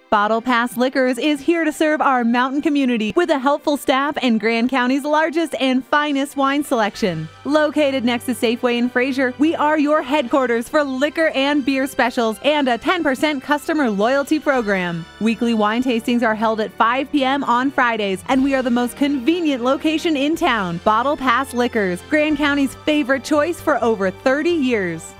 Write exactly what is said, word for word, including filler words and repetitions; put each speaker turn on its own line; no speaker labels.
Bottle Pass Liquors is here to serve our mountain community with a helpful staff and Grand County's largest and finest wine selection. Located next to Safeway in Fraser, we are your headquarters for liquor and beer specials and a ten percent customer loyalty program. Weekly wine tastings are held at five p m on Fridays, and we are the most convenient location in town. Bottle Pass Liquors, Grand County's favorite choice for over thirty years.